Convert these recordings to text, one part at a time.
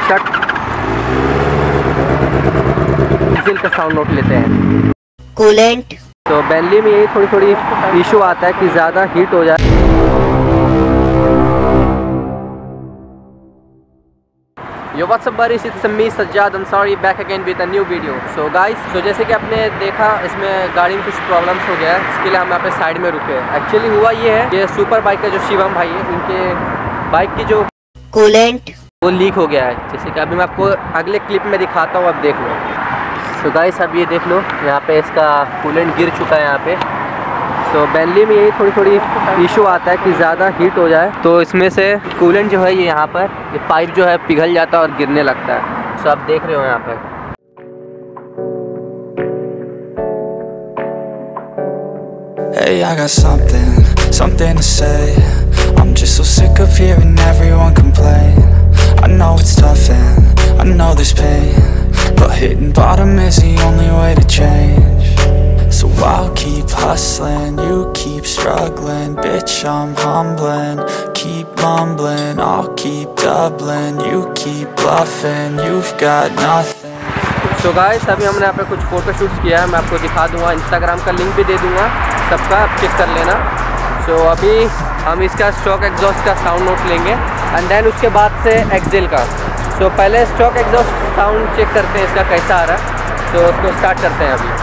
Diesel का sound note लेते हैं। कूलेंट। तो बेंटली में यही थोड़ी इशू आता है कि ज़्यादा हीट हो जाए। Yo, what's up buddies, it's me Sajjad Ansari back again with a new video. So guys, जैसे कि आपने देखा इसमें गाड़ी में कुछ प्रॉब्लम्स हो गया है, इसके लिए हम यहाँ पे साइड में रुके हैं। एक्चुअली हुआ ये है, ये सुपर बाइक का जो शिवम भाई है, उनके बाइक की जो कूलेंट वो लीक हो गया है। जैसे कि अभी मैं आपको अगले क्लिप में दिखाता हूँ, आप देख लो। सो गाइस अब ये देख लो, यहाँ पे इसका कूलेंट गिर चुका है यहाँ पे। सो बेंटली में यही थोड़ी इशू आता है कि ज़्यादा हीट हो जाए तो इसमें से कूलेंट जो है ये यहाँ पर ये पाइप जो है पिघल जाता है और गिरने लगता है। सो आप देख रहे हो यहाँ पर। Hey, I got something to say. I'm just so sick of hearing everyone complain. I know it's tough and I know there's pain, but hitting bottom is the only way to change. So I'll keep hustling, you keep struggling. Bitch, I'm humbling, keep mumbling. I'll keep doubling, you keep bluffing. You've got nothing. So guys अभी हमने यहाँ पे कुछ photo shoots किया है, मैं आपको दिखा दूँगा। इंस्टाग्राम का लिंक भी दे दूँगा, सबका आप चेक कर लेना। सो अभी हम इसका स्टॉक एग्जॉस्ट का साउंड नोट लेंगे एंड देन उसके बाद से एक्सेल का। सो पहले स्टॉक एग्जॉस्ट साउंड चेक करते हैं इसका कैसा आ रहा है। सो उसको स्टार्ट करते हैं अभी।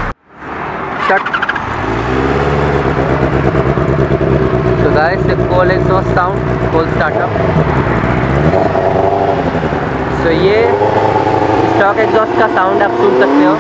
So guys, the coal exhaust sound, coal startup. So ये स्टॉक एग्जॉस्ट का साउंड आप सुन सकते हो।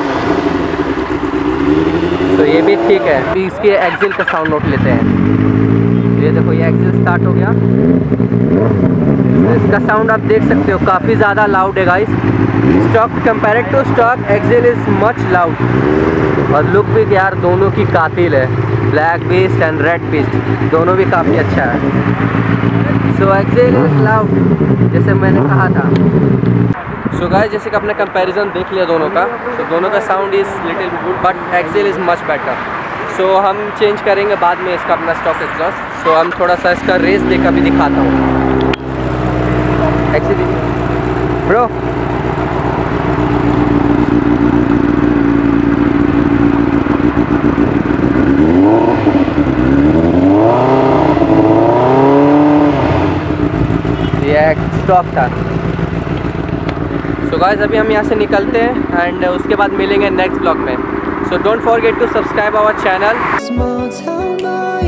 तो ये भी ठीक है। अभी इसके एक्सेल का साउंड नोट लेते हैं। ये देखो, ये एक्सेल स्टार्ट हो गया। तो इसका साउंड आप देख सकते हो काफ़ी ज़्यादा लाउड है guys. Stock compared to stock Excel is much loud. और लुक भी यार दोनों की कातिल है, black beast and red beast दोनों भी काफ़ी अच्छा है। सो एक्सेल इज लाउड जैसे मैंने कहा था। सो गाइस जैसे कि आपने कंपैरिजन देख लिया दोनों का, तो दोनों का sound is little good but Excel is much better. So हम चेंज करेंगे बाद में इसका अपना स्टॉक एग्जॉस्ट। सो हम थोड़ा सा इसका रेस देकर भी दिखाता हूँ। एक्सेल ब्रो स्टॉक था। सो गाइस अभी हम यहाँ से निकलते हैं एंड उसके बाद मिलेंगे नेक्स्ट ब्लॉग में। So don't forget to subscribe our channel.